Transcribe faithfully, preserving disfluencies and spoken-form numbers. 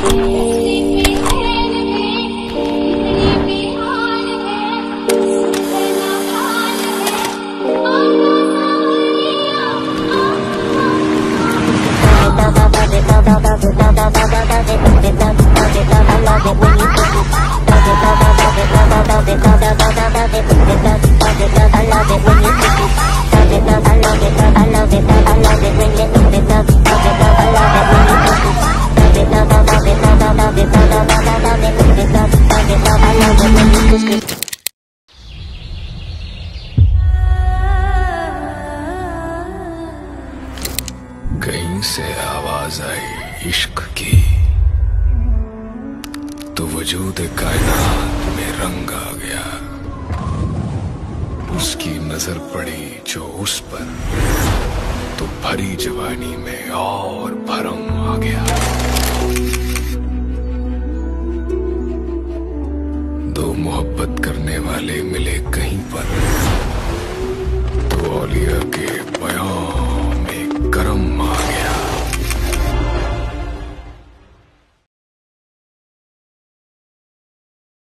कहीं से आवाज आई इश्क की, तो वजूद कायनात में रंग आ गया। उसकी नजर पड़ी जो उस पर, तो भरी जवानी में और भरम आ गया। दो मोहब्बत करने वाले मिले